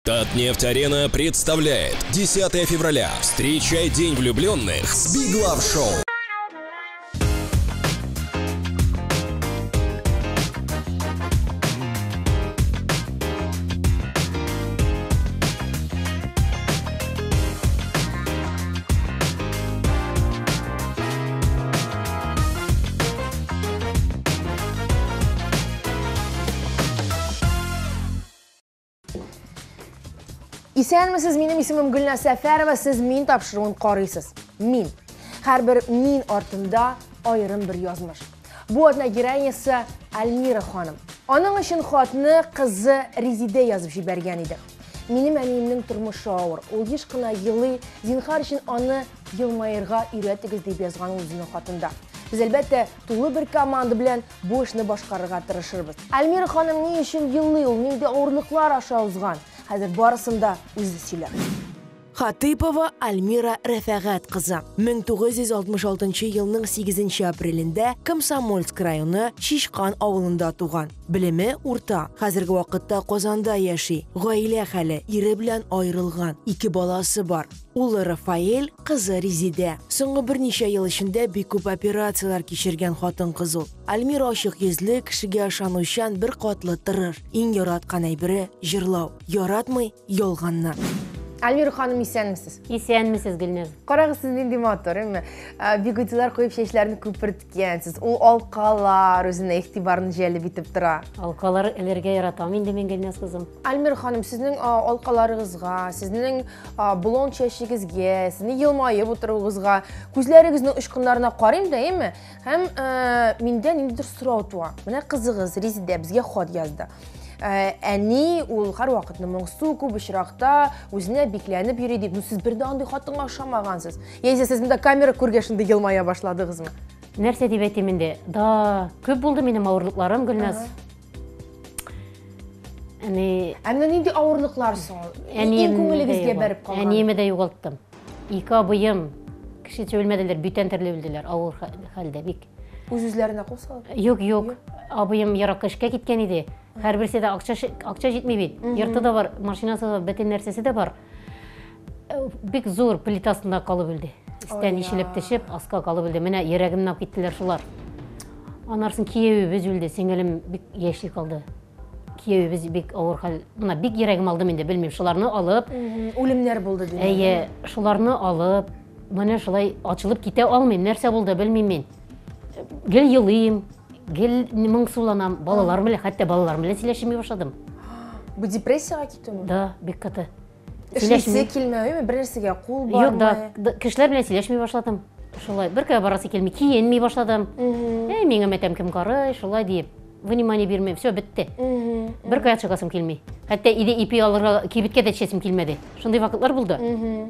Татнефть-арена представляет 10 февраля. Встречай День влюбленных с Big Love Show. Исәнмесез, минем исемем Гөлназ Сәфәрова, сез мин тапшыруын карыйсыз. Мин. Һәрбер мин артында аерым бер язмыш. Бу атна героинясы Альмира ханым. Аның өчен хатны кызы Резиде язып җибәргән иде. Минем әниемнең тормышы авыр. Ул еш кына елый, зинһар өчен аны елмаерга өйрәтегез дип язган үзенең хатында. Без әлбәттә тулы бер команда белән бу эшне башкарырга тырышырбыз. Альмира ханым ни өчен елый, ул нинди авырлыклар аша узган? Хәзер барысын да үзе сөйләп. Хатыйпова Альмира Рәфәгать кызы. 1966 елның 8 апрелендә Комсомольск районы Шишкан авылында туган. Белеме урта. Хәзерге вакытта Казанда яши. Гаилә хәле, ире белән аерылган. 2 баласы бар. Улы Рафаэль, кызы Резиде. Соңгы берничә ел эчендә бик күп операциялар кичергән хатын-кыз ул. Альмира ачык йөзле, кешегә ышанучан бер катлы тырыш. Иң яраткан әйбере җырлау. Яратмый ялганны. Альмира ханым, исәнмесез? Исәнмесез, Гөлназ. Карагыз, сез нинди матур, әйме? Бигудлар куеп чәчләрне күперткәнсез. Ул алкалар үзенә игътибарны җәлеп итеп тора. Алкалар эләргә яратам инде мин, Гөлназ кызым. Альмира ханым, сезнең алкаларыгызга, сезнең блонд чәчегезгә, сезнең елмаеп утыругызга, күзләрегезнең очкыннарына карыйм да, әйме? Һәм миндә ниндидер сорау туа. Менә кызыгыз Резиде безгә хат язды. Әни ул һәр вакытны моңсу күп очракта үзенә бикләнеп йөри дип. Сез бер дә андый хатынга ошамагансыз. Яисә сез монда камера күргәшендә елмая башладыгызмы? Нәрсә дип әйтим инде? Да, күп булды минем авырлыкларым, Гөлназ. Әмма нинди авырлыклар соң? Иң күңелегезгә бәреп калган. Әниемне дә югалттым. 2 абыем кешечә үлмәделәр, бүтән төрле үлделәр, авыр хәлдә бик. Үз-үзләренә кул салып? Юк. Абыем яракка эшкә киткән иде. Һәрберсе дә акча җитми бит. Йорты да бар, машинасы да, бөтен нәрсәсе дә бар. Бик зур плитасында калып үлде. Истән ишелеп төшеп, аска калып үлде. Менә йөрәгемне алып киттеләр шулар. Анарсын киявебез үлде. Сеңелем бик яшьли калды. Киявебез бик авыр хәл. Менә бик йөрәгем алдым инде, белмим, шуларны алып, үлемнәр булды дип. Әйе, шуларны алып, менә шулай ачылып китә алмыйм. Нәрсә булды, белмим мин. Гел елыйм. Гел моңсуланам, балаларым белән, хәтта балаларым белән сөйләшми башладым. Бу депрессиягә китүме? Да, бик каты. Сөйләшмәсе килмәүме? Бер нәрсәгә кул бармы? Юк да, кешеләр белән сөйләшми башладым. Шулай, беркә барасы килми, киенми башладым. Миңа мәтәм кем карый, шулай дип, внимание бирмәм, все бетте. Беркә чыгасым килми. Хәтта иде ипи алырга кибеткә дә төшәсем килмәде. Шундый вакытлар булды.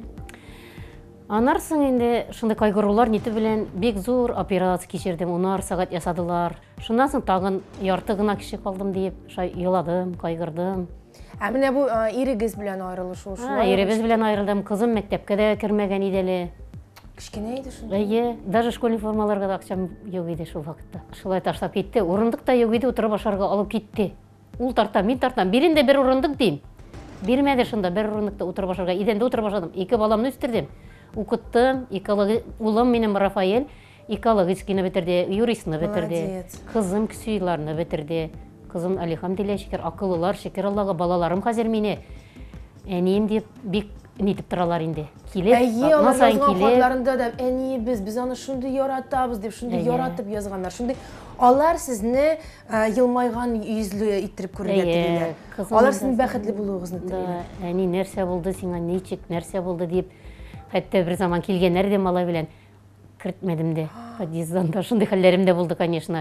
Анарсын инде шундый кайгырулар ните белән бик зур операция кичердем, 10 сәгать ясадылар. Шуннан соң тагын ярты гына кеше калдым дип, шай еладым, кайгырдым. Менә бу ирегез белән аерылышу шулай. Ирегез белән аерылдым, кызым мәктәпкә дә кергән иде әле. Кичкенә иде шунда. Әйе, даже школьный формаларга да акчам юк иде шул вакытта. Шулай ташлап китте, урындык та юк иде, утырып ашарга алып китте. Ул тарта, мин тартам, бирин дә бер урындык дим. Бирмәде шунда, бер урындыкта утырып ашарга, идәндә утырып ашадым. 2 баламны үстердем. Укыттым, улым минем Рафаэль, экологическийны бетерде, юристны бетерде, кызым ксюйларны бетерде, кызым Алихамдулилла шикер, акыллылар, шикер Аллага, балаларым хәзер мине әнием дип бик нитеп торалар инде. Килеп, язган хатларында да әниебез, без аны шундый яратабыз дип, шундый яратып язганнар. Шундый алар сезне елмайган йөзле иттереп күрергә телиләр. Алар сезнең бәхетле булуыгызны телиләр. Әни, нәрсә булды сиңа, ничек, нәрсә булды дип. Хәтта бер заман килгәннәр дә малай белән кертмәдем дә. Подъезддан да шундый хәлләрем дә булды, конечно.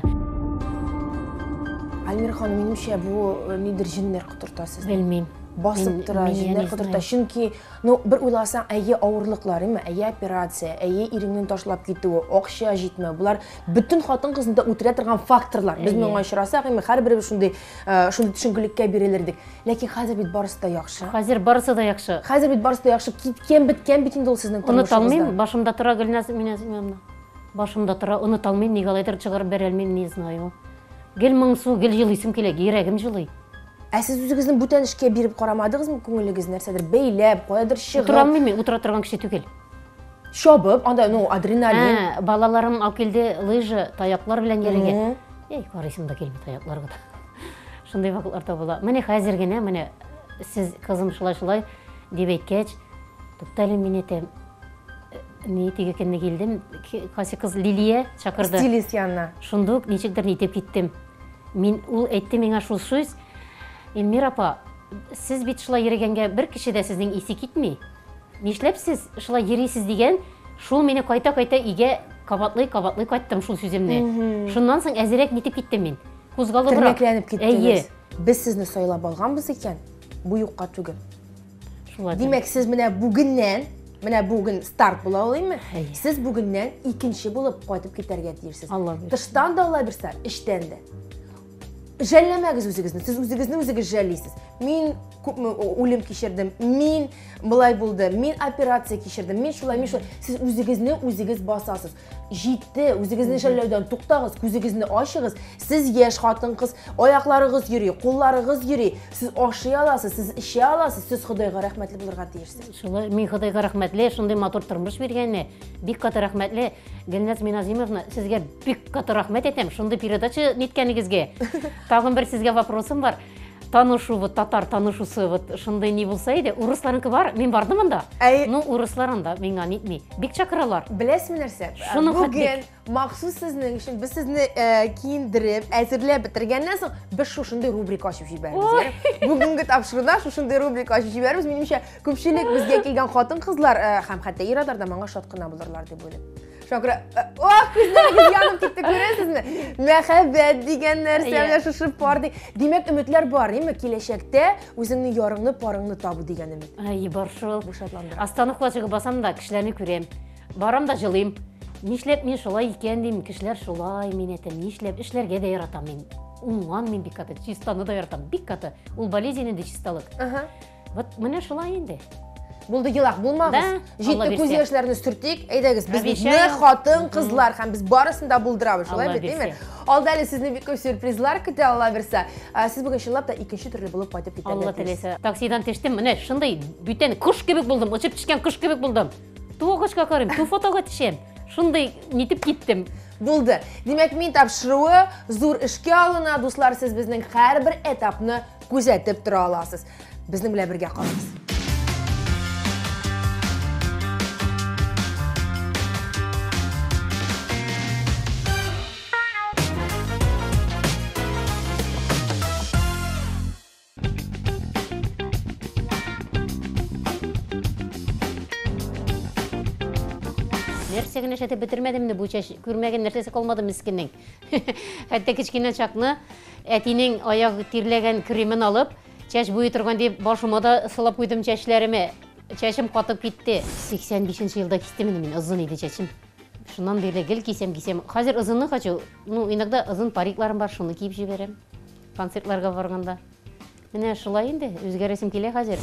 Альмира ханым, минемчә бу нидер җиннәр котырта сезне. Белмим. Басып тора, җиннәр котырта. Чөнки, бер уйласаң, әйе авырлыклар, әйе операция, әйе иреңнән ташлап китүе, акча җитмәү, булар бөтен хатын-кызны үтерә торган факторлар. Без моңа очрасак, һәрберебез шундый төшенкелеккә бирелердик. Ләкин хәзер бит барысы да яхшы. Хәзер барысы да яхшы. Хәзер бит барысы да яхшы. Киткән бит инде ул сезнең тормышыгызда. Оныталмыйм, башымда тора Гөлназ, минем башымда тора, оныталмыйм, нигәләдер чыгарып бирә алмыйм, не знаю. Гел моңсу, гел җылыйсым килә, йөрәгем җылый. Сіз өзіңіздің бүтән ішке беріп қарамадыңызмы, көңіліңіз нәрседір бейлеп, қоядыр шығып. Отыра алмаймын мен, отыра тұрған кіші түгел. Шобып, анда адреналин. Балаларым алып келді лыжы, таяқлар белән ереген. Қарайсым да келмей таяқларға да. Шындай вакытларда була. Менә хәзер генә, менә сез кызым шулай дип әйткәч, туктале мин әйтәм. Ни тигәкенне килдем, кайсы кыз Лилия чакырды. Стилист янына. Шундук ничектер нитеп киттем. Мин ул әйтте миңа шул сүз. Эльмира апа, сез бит шулай йөргәнгә бер кеше дә сезнең исе китми. Нишләп сез шулай йөрисез дигән, шул мине кайта-кайта игә кабатлый кайттым шул сүземне. Шуннан соң әзерәк нитеп киттем мин. Кузгалыбрак. Тернәкләнеп киттегез. Без сезне сайлап алганбыз икән. Бу юкка түгел. Димәк, сез менә бүген старт була алаймы? Сез бүгеннән икенче булып кайтып китәргә тиешсез. Тыштан да алай берсә, эштән дә. Жәлләмәгез үзегезне, сез үзегезне үзегез жәллисез. Мин күпме үлем кичердем, мин булай булды, мин операция кичердем, мин шулай. Сез үзегезне үзегез басасыз. Җитте, үзегезне жәлләүдән туктагыз, күзегезне ачыгыз. Сез яшь хатын-кыз, аякларыгыз йөри, кулларыгыз йөри. Сез ашый аласыз, сез эши аласыз, сез Худайга рәхмәтле булырга тиешсез. Шулай, мин Худайга рәхмәтле, шундый матур тормыш биргәнне. Бик каты рәхмәтле. Гөлназ Миназимовна, сезгә бик каты рәхмәт әйтәм. Шундый передача ниткәнегезгә. Тагын бер сезгә вопросым бар. Танышу татар танышусы шундай ни булса иде, урысларынкы бар, мин бардым анда. Ну, урысларында миңа нитми. Бик чакыралар. Беләсезме нәрсә? Бүген махсус сезнең өчен без сезне киендиреп, әзерләп бетергәннән соң без шушындай рубрика ачып җибәрбез. Бүгенге тапшыруда шушындай рубрика ачып җибәрбез. Минемчә, күпчелек безгә килгән хатын-кызлар һәм хәтта ир-атлар да моңа шат кына булырлар дип уйлыйм. Шакыра, күзләрегез янып китте, күрәсезме? Мәхәббәт дигән нәрсә белән шушы пар ди. Димәк, өметләр бар, диме? Киләчәктә үзеңне ярыңны, парыңны табу дигән өмет. Бар шул. Бу шатландыра. Остановкачыга басам да кешеләрне күрәм. Барам да җылыйм. Нишләп мин шулай икән дим, кешеләр шулай, мин әйтәм, нишләп эшләргә дә яратам мин. Уңган мин бик каты, чистаны да яратам, бик каты. Ул болезнь инде чисталык. Менә шулай инде. Булды елак булмагыз. Җитте күз яшьләрне сөртик. Әйдәгез, без битне хатын, кызлар һәм без барысын да булдырабыз, шулай бит, диме? Алда әле сезне бик күп сюрпризлар көтә, Алла берсә. Сез бүген чынлап да икенче төрле булып кайтып китәсез. Алла теләсә. Таксидан төштем, менә шундый бүтән кош кебек булдым, очып төшкән кош кебек булдым. Тугачка карыйм, ту фотога төшәм. Шундый нитеп киттем. Булды. Димәк, мин тапшыруы зур эшкә алына, дуслар, сез безнең һәрбер этапны күзәтеп тора аласыз. Безнең белән бергә калыгыз. Нәрсәгә нәшәтеп бетермәдемне, бу чәч күрмәгән нәрсәсе калмады мискиннең. Хәтта кичкенә чакны әтинең аяк тирләгән кремен алып, чәч буе торган дип башыма да сылап куйдым чәчләремә. Чәчем катып китте. 85нче елда кистем мин, озын иде чәчем. Шуннан бирле гел кисәм. Хәзер озынны хочу. Ну, иногда озын парикларым бар, шуны киеп җибәрәм. Концертларга барганда. Менә шулай инде, үзгәрәсем килә хәзер.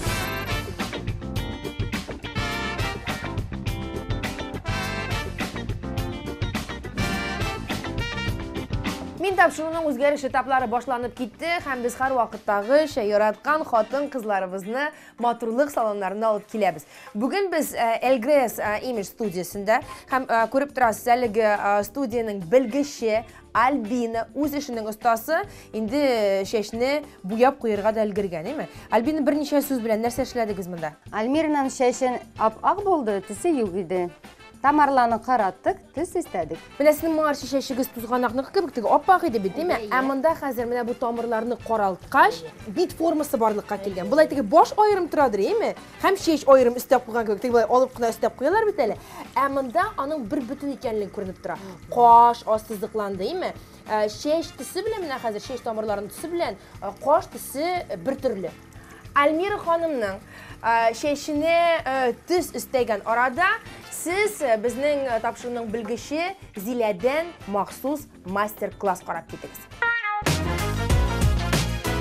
Мин тапшыруның үзгәреш этаплары башланып китте, һәм без һәр вакыттагы яраткан хатын-кызларыбызны матурлык салоннарына алып киләбез. Бүген без Элгрес Image студиясендә һәм күреп торасыз, әлеге студияның белгече Альбина үз эшенең остасы инде чәчне буяп куярга да өлгергән, әйме? Альбина берничә сүз белән нәрсә эшләдегез монда? Альмираның чәчен ап-ак булды, төсе юк иде. Тамарланы караттык, төс истәдек. Менә сезнең моңарчы чәчегез тузганакны кебек теге ап-ак иде бит, әйме? Ә монда хәзер менә бу тамырларны каралткач, бит формасы барлыкка килгән. Булай теге баш аерым торадыр, әйме? Һәм чәч аерым өстәп куйган кебек, теге алып кына өстәп куялар бит әле. Ә монда аның бер бүтән икәнлеге күренеп тора. Каш ассызыкланды, әйме? Чәч төсе белән менә хәзер чәч тамырларының төсе белән каш төсе бер төрле. Альмира ханымның чәченә төс өстәгән арада сез безнең тапшыруның белгече Зиләдән махсус мастер-класс карап китегез.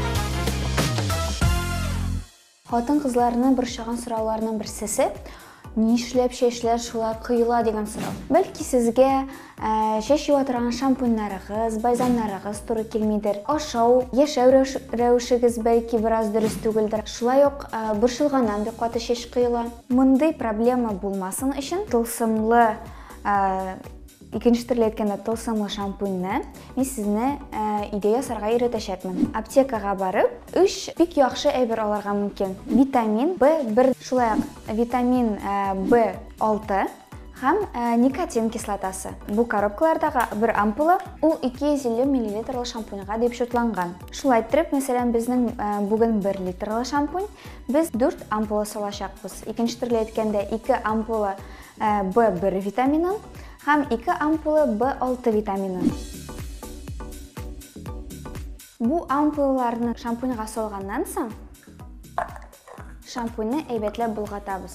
Хатын-кызларны борчыган сорауларның берсесе Ни эшләп чәчләр шулай кыйыла дигән сорау. Бәлки сезгә чәч юа торган шампуньнарыгыз, бальзамнарыгыз туры килмидер. Ашау, яшәү рәвешегез бәлки бераз дөрес түгелдер. Шулай ук борчылганнан бик каты чәч кыйыла. Мондый проблема булмасын өчен тылсымлы икенче төрле әйткәндә тылсымлы шампуньны мин сезне идея ясарга өйрәтәчәкмен. Аптекага барып, 3 бик яхшы әйбер алырга мөмкин. Витамин B1, шулай ук витамин B6 һәм никотин кислотасы. Бу коробкалардагы бер ампула ул 250 мл шампуньга дип шартланган. Шулай итеп, мәсәлән, безнең бүген 1 литрлы шампунь без 4 ампула салачакбыз. Икенче төрле әйткәндә 2 ампула B1 витаминын һәм 2 ампула B6 витаминын. Бу ампулаларны шампуньга салганнан соң шампуньны әйбәтләп булгатабыз.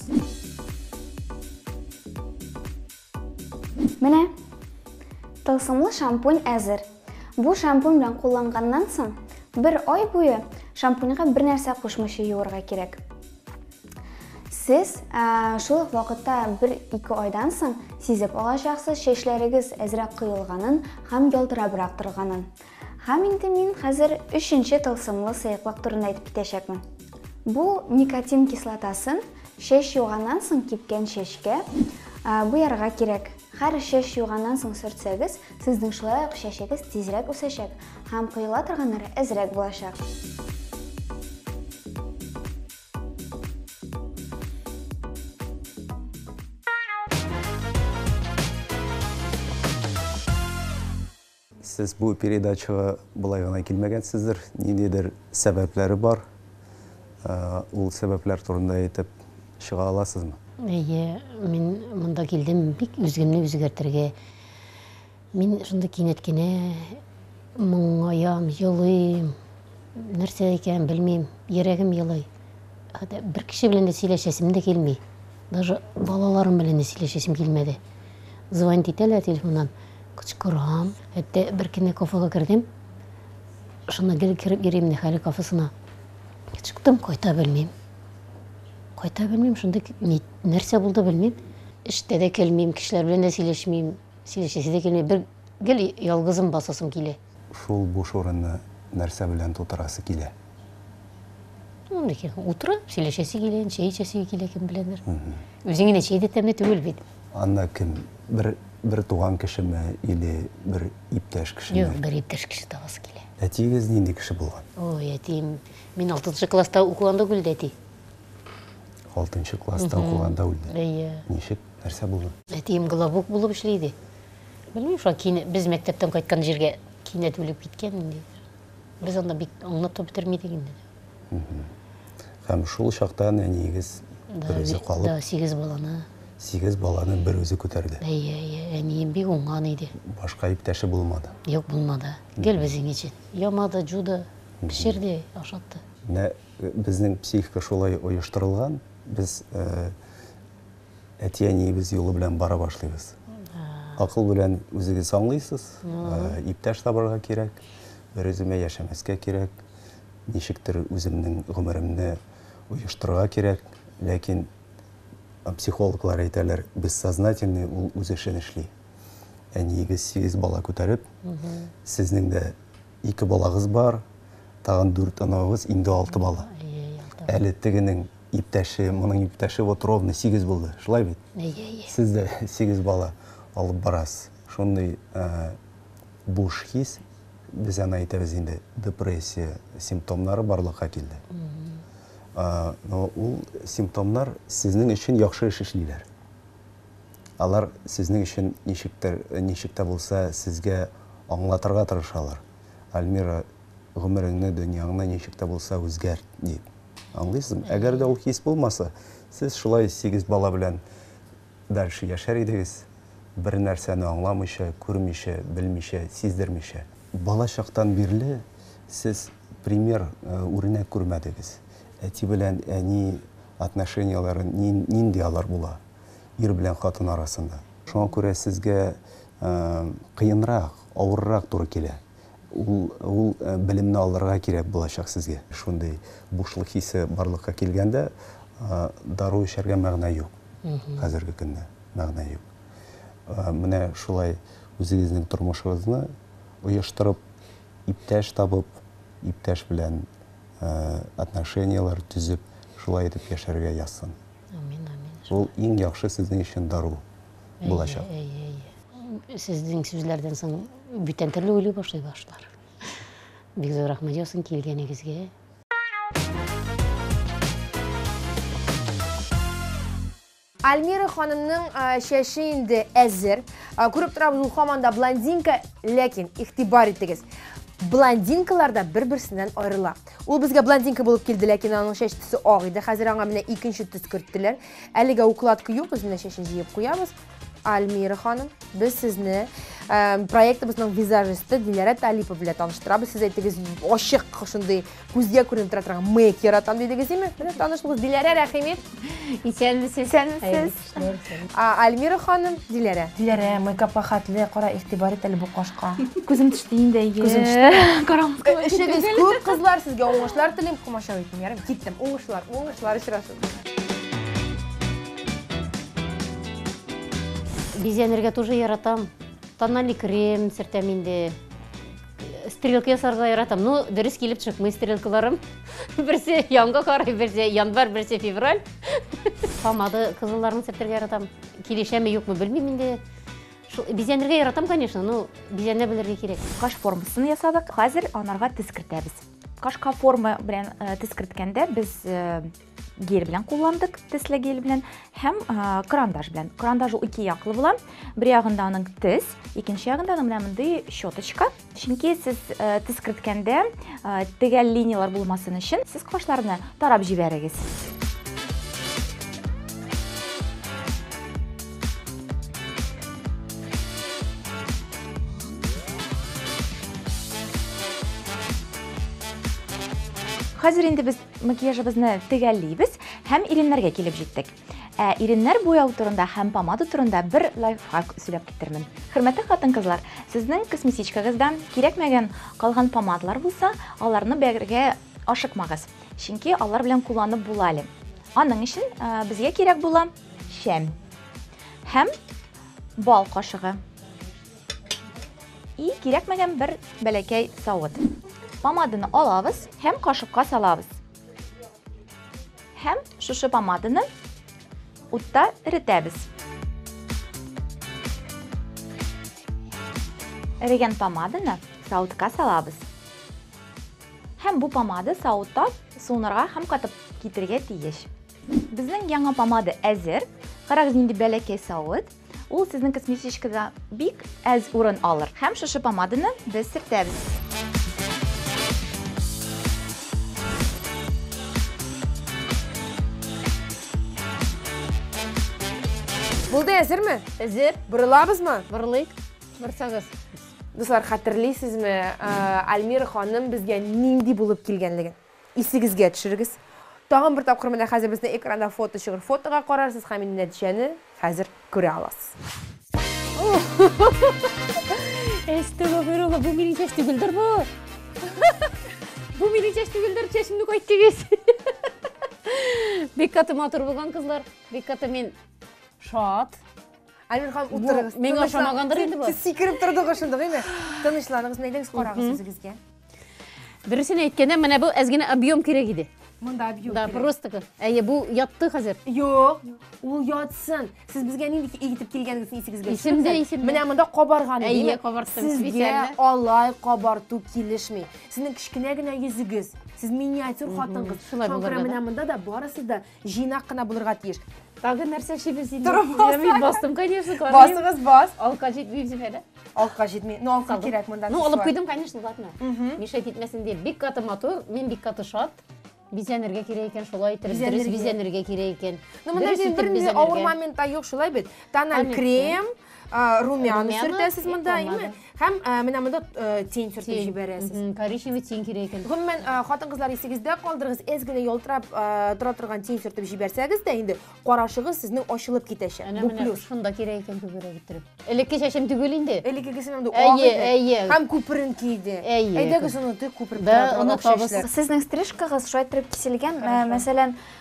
Менә тылсымлы шампунь әзер. Бу шампунь белән кулланганнан соң 1 ай буе шампуньга бер нәрсә кушмыйча юырга кирәк. Сез шул вакытта 1-2 айдан соң сизеп алачаксыз чәчләрегез әзрәк кыйылганын һәм ялтырабрак торганын. Һәм инде мин хәзер 3нче тылсымлы сыйыклык турында әйтеп китәчәкмен. Бу никотин кислотасын чәч юганнан соң кипкән чәчкә буярга кирәк. Һәр чәч юганнан соң сөртсәгез, сезнең шулай ук чәчегез тизрәк үсәчәк һәм кыйыла торганнары әзрәк булачак. Сез бу передачага булай гына килмәгәнсездер. Ниндидер сәбәпләре бар. Ул сәбәпләр турында әйтеп чыга аласызмы? Әйе, мин монда килдем бик үзгәмне үзгәртергә. Мин шунда кинәт кенә моңаям, елыйм. Нәрсә икән белмим, йөрәгем елый. Бер кеше белән дә сөйләшәсем дә килми. Даже балаларым белән дә сөйләшәсем килмәде. Звонит итәләр телефоннан. Кычкырам. Хәтта бер көнне кафега кирдем. Шуны гел кирип йөрим хәле кафесына. Чыктым, кайта белмим. Шунда нәрсә булды белмим. Эштә дә келмим, кешеләр белән дә сөйләшмим. Сөйләшәсе дә килми. Бер гел ялгызым басасым килә. Шул буш урынны нәрсә белән тутырасы килә? Утырып, сөйләшәсе килә, чәй эчәсе килә, кем беләдер. Үзеңне чәй дә тәмле түгел бит. Анда кем? Бер туган кешеме или бер иптәш кешеме? Юк, бер иптәш кеше табасы килә. Әтигез нинди кеше булган? Ой, әтием, мин 6нчы класста укыганда үлде әти. 6нчы класста укыганда үлде. Әйе. Ничек? Нәрсә булды? Әтием главбук булып эшләйде. Белмим, шул без мәктәптән кайткан җиргә кинәт үлеп киткән инде. Без анда бик аңлап бетермидек инде. Һәм шул чакта әниегез бер үзе калып, Да, 8 баланы. 8 баланы бер үзе күтәрде. Әйе, әнием бик уңган иде. Башка иптәше булмады. Юк, булмады. Гел безнең өчен. Ямады, жуды, пешерде, ашатты. Менә безнең психика шулай оештырылган. Без әти-әниебез юлы белән бара башлыйбыз. Акыл белән үзегез аңлыйсыз. Иптәш табарга кирәк. Бер үземә яшәмәскә кирәк. Ничектер үземнең гомеремне оештырырга кирәк. Ләкин психологлар әйтәләр, бессознательный ул үз эшен эшли. Әниегез 8 бала күтәреп, сезнең дә 2 балагыз бар, тагын 4 анагыз, инде 6 бала. Әле тегенең иптәше, моның иптәше вот ровно 8 булды. Шулай бит? Сез дә 8 бала алып барасыз. Шундый буш хис, без аны әйтәбез инде, депрессия симптомнары барлыкка килде. Но ул симптомнар сезнең өчен яхшы эш эшлиләр. Алар сезнең өчен ничектә булса сезгә аңлатырга тырышалар. Альмира, гомереңне, дөньяңны ничектә булса үзгәрт дип. Аңлыйсызмы? Әгәр дә ул хис булмаса, сез шулай 8 бала белән дальше яшәр идегез, бер нәрсәне аңламыйча, күрмичә, белмичә, сиздермичә. Бала чактан бирле сез пример үрнәк күрмәдегез. Әти белән әни отношениялары нинди алар була? Ир белән хатын арасында. Шуңа күрә сезгә кыенрак, авыррак туры килә. Ул белемне алырга кирәк булачак сезгә. Шундый бушлык хисе барлыкка килгәндә, дару эчәргә мәгънә юк. қазіргі күнде мәғна юк. Менә шулай үзегезнең тормышыгызны оештырып, иптәш табып, иптәш белән отношениялар төзеп, шулай итеп яшәргә язсын. Амин, амин. Ул иң яхшы сезнең өчен дару булачак. Сезнең сүзләрдән соң бүтән төрле уйлый башлар. Бик зур рәхмәт ясын килгәнегезгә. Альмира ханымның шәше инде әзер. Күреп торабыз, ул һаман да блондинка, ләкин игътибар итегез. Блондинкалар да бер-берсеннән аерыла. Ул безгә блондинка булып килде, ләкин аның шәч төсе ак иде. Хәзер аңа менә икенче төс керттеләр. Әлегә укладка юк, без менә шәшен җыеп куябыз. Альмира ханым, без сезне проектыбызның визажисты Диләрә Талипова белән таныштырабыз. Сез әйтегез, ачык шундый күзгә күренеп тора торган мейк яратам дидегез, име? Менә таныштыгыз, Диләрә, рәхимет. Исәнмесез? Альмира ханым, Диләрә. Диләрә, мейкапка хәтле, кара игътибар ит әле бу кашка. Күзем төште инде. Караңыз. Эшегез күп, кызлар, сезгә уңышлар телим, кумаша әйтим, ярым. Киттем. Уңышлар очрасын. Бизәнергә тоже яратам. Тональный крем сөртәм инде. Стрелка ясарга яратам. Ну, дөрес килеп чыкмый стрелкаларым. Берсе янга карый, берсе январь, берсе февраль. Помада кызылларны сөртәргә яратам. Килешәме, юкмы белмим инде. Бизәнергә яратам, конечно, но бизәнә белергә кирәк. Каш формасын ясадык. Хәзер анарга төс кертәбез. Кашка форма белән төс керткәндә без гель белән кулландык, төсле гель белән һәм карандаш белән. Карандаш ул ике яклы була. Бер ягында аның төс, икенче ягында аның менә мондый щеточка. Чөнки сез төс керткәндә тегәл линиялар булмасын өчен сез кашларны тарап җибәрегез. Хәзер инде без макияжыбызны тегәллибез һәм иреннәргә килеп җиттек. Иреннәр буяу турында һәм помада турында бер лайфхак сөйләп китермен. Хөрмәтле хатын-кызлар, сезнең косметичкагызда кирәкмәгән калган помадалар булса, аларны бәргә ашыкмагыз. Чөнки алар белән кулланып була әле. Аның өчен безгә кирәк була шәм һәм бал кашыгы. И кирәкмәгән бер бәләкәй савыт. Помаданы алабыз һәм кашыкка салабыз. Һәм шушы помаданы утта эретәбез. Эрегән помаданы савытка салабыз. Һәм бу помада савытта суынырга һәм катып китергә тиеш. Безнең яңа помада әзер. Карагыз, инде бәләкәй савыт. Ул сезнең косметичкада бик әз урын алыр. Һәм шушы помаданы без сөртәбез. Булды әзерме? Әзер, Борылабызмы? барлык, барсагыз. Дуслар, хәтерлисезме, Альмира ханым безгә нинди булып килгәнлеген? Исегезгә төшерегез. Тагын бер тапкыр менә хәзер безнең экранда фото чыгыр. Фотога карарсыз һәм инде нәтиҗәне хәзер күрә аласыз. Estağfurullah, bu benim çeş tügüldür bu. Bu benim çeş tügüldür, çeşimni koyup degez. Bek katı matır bulgan kızlar, bek katı men şat. Альмира ханым, утырыгыз. Мен ошамагандыр инде бу. Сез сикереп тордыгыз шунда, әйме? Тынычланыгыз, нәйләңез карагыз үзегезгә. Берсен әйткәндә, менә бу әзгенә объем кирәк иде. Монда объем. Да, просто. Әйе, бу ятты хәзер. Юк, ул ятсын. Сез безгә нинди итеп килгәнегезне исегезгә Исемдә, исемдә. Менә монда кабарган иде. Әйе, кабарттым, Сезгә специально. алай кабарту килешми. Сезнең кичкенә генә йөзегез. Сез миниатюр хатын-кыз. Шулай булырга да. Менә монда да барысы да җыйнак кына булырга тиеш. Тагы нәрсә шибез инде. Торып басты. Я бастым, конечно, карыйм. Басыгыз, бас. Алка җитмим зифәдә. Алка җитми. Ну, алка кирәк монда. Ну, алып куйдым, конечно, ладно. Мишәт итмәсен дип, бик каты матур, мен бик каты шат. Бизәнергә кирәк икән, шулай иттереп, дөрес бизәнергә кирәк икән. Ну, монда бер авыр моментта юк, шулай бит. Тональный крем, румяна сөртәсез монда, име? Һәм менә монда тень сөртеп җибәрәсез. Коричневый тень кирәк икән. Гомумән, хатын-кызлар, исегездә калдырыгыз, әз генә ялтырап тора торган тень сөртеп җибәрсәгез дә, инде карашыгыз сезнең ачылып китәчәк. Бу Менә плюс. шунда кирәк икән күбрәк иттереп. Элекке чәчем түгел инде. Элеккегесе менә Әйе, әйе. Һәм күперенке иде. Әйе. Әйдәгез уны күперенке. Да, уны табыз. Сезнең стрижкагыз шулай итеп киселгән. Мәсәлән,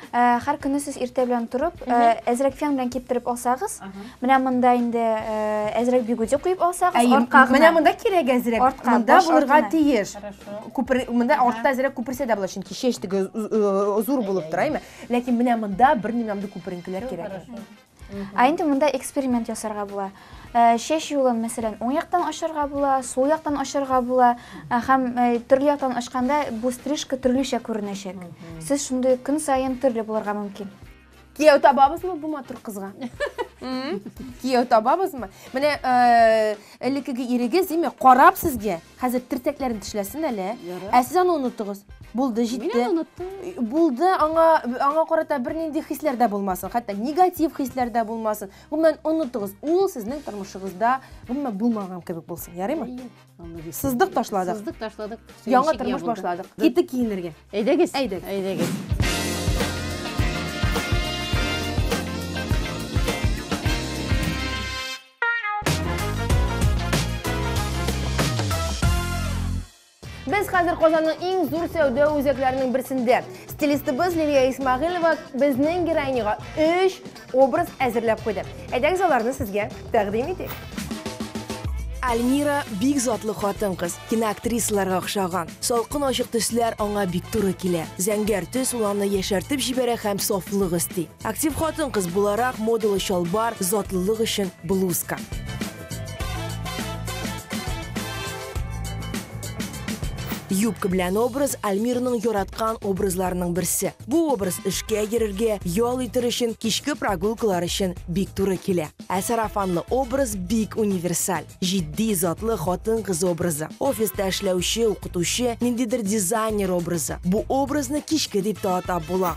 Һәр көнне сез иртә белән торып, әзрәк фен белән киптереп алсагыз, менә монда инде әзрәк бигуди куеп алсагыз, артка менә монда кирәк әзрәк. Монда булырга артына. тиеш. Монда артта әзрәк күперсә дә була, чөнки чәчтеге зур булып тора, әйме? Ләкин менә монда бер нимәмдә күперенкеләр кирәк. Инде монда эксперимент ясарга була. Чәч юлын, мәсәлән, уң яктан ачарга була, сул яктан ачарга була, һәм төрле яктан ачканда бу стрижка төрлечә күренәчәк. Сез шундый көн саен төрле булырга мөмкин. Кияү табабызмы бу матур кызга? Кияү табабызмы? Менә элеккеге ирегез, диме, карап сезгә, хәзер тиртәкләрен тешләсен әле. Ә сез аны онытыгыз. Булды, җитте. Булды, аңа карата бер нинди хисләр дә булмасын, хәтта негатив хисләр дә булмасын. Гомумән онытыгыз. Ул сезнең тормышыгызда гомумән булмаган кебек булсын, ярыймы? Сыздык ташладык. Сыздык ташладык. Яңа тормыш башладык. Киттек киенергә. Әйдәгез. Әйдәгез. Biz hozir Qozonning eng zo'r savdo o'zaklarining birisida stilistimiz Liliya Ismag'ilova bizning gerayniyga 3 obraz әзерләп qo'ydi. Әйдәгез ularni sizga taqdim etdik. Almira big zotlы xotin-qiz, kinoaktrisalarga o'xshagan. Salqin ochiq төсләр аңа бик туры килә. Зәңгәр төс уларны яшәртеп җибәрә һәм сафлык исти. Актив xotin-qiz буларак модалы шалбар, затлылык өчен блузка. Юбка белән образ Альмираның яраткан образларының берсе. Бу образ эшкә йөрергә, ял итер өчен, кичке прогулкалар өчен бик туры килә. Ә сарафанлы образ бик универсаль. Җитди затлы хатын-кыз образы. Офиста эшләүче, укытучы, ниндидер дизайнер образы. Бу образны кичке дип тә атап була.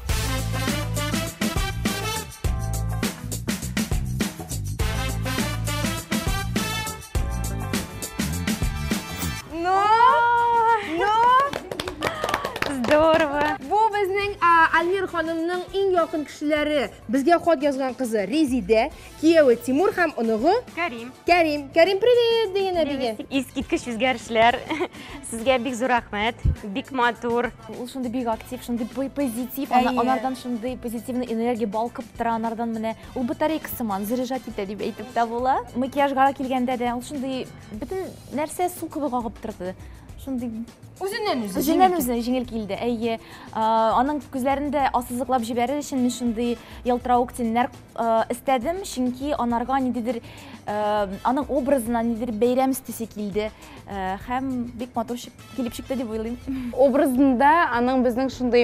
Здорово. Бу безнең Альмира ханымның иң якын кешеләре. Безгә хат язган кызы Резида, кияве Тимур һәм оныгы Карим. Карим, привет дигән әбигә. Искиткеч үзгәрешләр. Сезгә бик зур рәхмәт. Бик матур. Ул шундый бик актив, шундый позитив, анардан шундый позитивный энергия балкып тора, анардан менә ул батарейка сыман заряжать итә дип әйтеп тә була. Макияжга килгәндә дә ул шундый бөтен нәрсә су кебек агып торды. Шундый Үзеннән җиңел килде. Әйе, аның күзләрендә ассызыклап җибәрер өчен мин шундый ялтыравык тиннәр истәдем, чөнки анарга ниндидер аның образына ниндидер бәйрәм истесе килде. Һәм бик матур килеп чыкты дип уйлыйм. Образында аның безнең шундый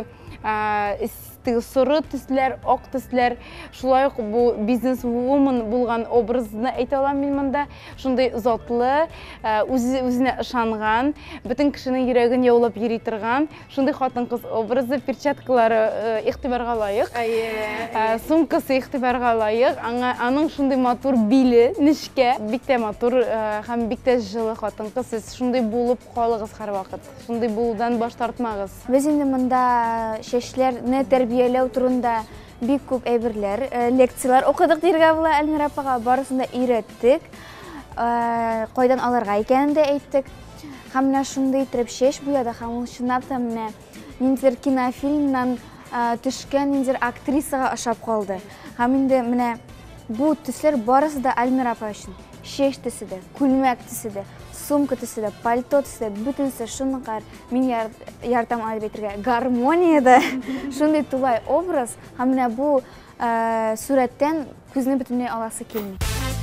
соры төсләр, ак төсләр, шулай ук бу бизнес-вумен булган образны әйтә алам мин монда. Шундый затлы, үзенә ышанган, бөтен кешенең йөрәген яулап йөри торган, шундый хатын-кыз образы, перчаткалары игътибарга лаек. Сумкасы игътибарга лаек. Аның шундый матур биле, нечкә, бик тә матур һәм бик тә җылы хатын-кыз. Сез шундый булып калыгыз һәрвакыт. Шундый булудан баш тартмагыз. Без инде монда чәчләрне тәрбияләү турында бик күп әйберләр, лекциялар укыдык диргә була. Альмира апага барысын да өйрәттек. Кайдан алырга икәнен дә әйттек. Һәм менә шундый итеп чәч буяды, һәм ул чынлап та менә ниндидер кинофильмнан төшкән ниндидер актрисага ошап калды. Һәм инде менә бу төсләр барысы да Альмира апа өчен. Чәч төсе дә, күлмәк төсе дә, сумка төсе дә, пальто төсе дә, бөтенсе шуның мин ярдәм алып әйтергә, гармониядә шундый тулай образ, һәм менә бу сурәттән күзне бөтенләй аласы килми.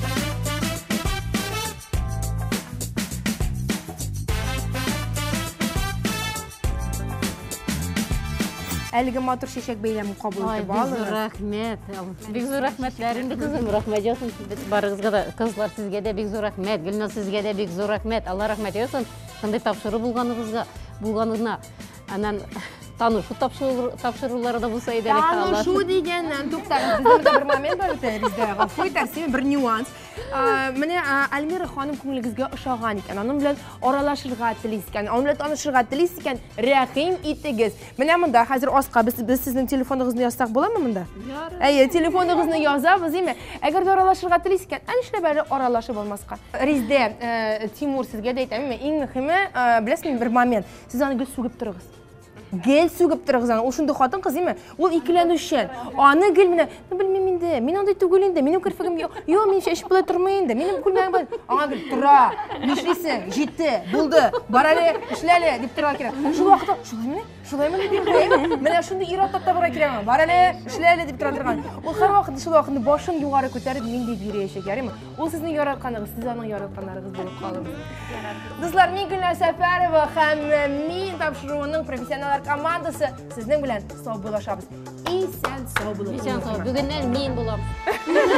Әлеге матур чәчәк бәйләмен кабул итеп алды. Бик зур рәхмәтләр инде кызым, рәхмәт ясын. Барыгызга да, кызлар, сезгә дә бик зур рәхмәт. Гөлназ, сезгә дә бик зур рәхмәт. Алла рәхмәт ясын. Шундый тапшыру булганына, анан танышу тапшырулары да булса иде. Танышу дигәннән туктагыз. Бездә бер момент бар икән, Резида. Гафу итәрсез, бер нюанс. Менә Альмира ханым күңелегезгә ошаган икән. Аның белән аралашырга телисез икән, аның белән танышырга телисез икән, рәхим итегез. Менә монда хәзер аска без сезнең телефоныгызны язсак буламы монда? Әйе, телефоныгызны язабыз, име? Әгәр дә аралашырга телисез икән, нишләп әле аралашып булмаска? Резида, Тимур, сезгә дә әйтәм, иң мөһиме, беләсезме, бер момент. Сез аны гел сүгеп торыгыз. Гел сүгіп тұрғызан, ол шынды қатын қыз еме, ол икіленушен. Аны гел мені, білмем енді, мен андай түгел енді, менің кірфігім жоқ, мен шешіп бұлай тұрмайынды, менің күлмәң бұл. Аңа гел, тұра, нешлейсің, жетті, болды, баралі, ішләлі, деп тұрға керек. Шыл уақытта, шулай мені деп қойым, мені шынды ираттап табыға керемін, баралі, ішләлі деп тұра тұрған. Ол қар уақытта, шыл уақытта башын юғары көтеріп, мен де бүйрейші керемін. Ол сіздің яратқаныңыз, сіз аның яратқанlarыңыз болып қалыңыз. Достар, мен Гүлнәр Сәфәрова һәм мен тапшыруының профессионалдар командасы сіздің білән сау болашабыз. Исән сау болашабыз. Исән сау, бүгіннен мен боламын.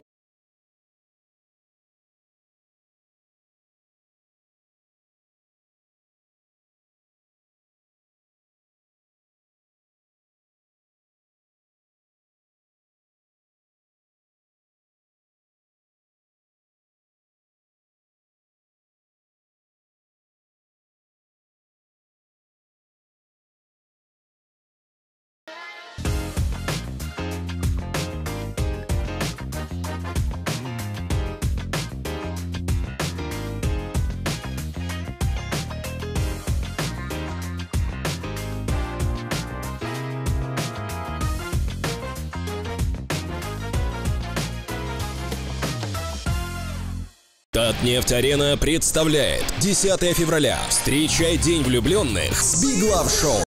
Татнефть-арена представляет 10 февраля. Встречай День влюбленных с Big Love Show.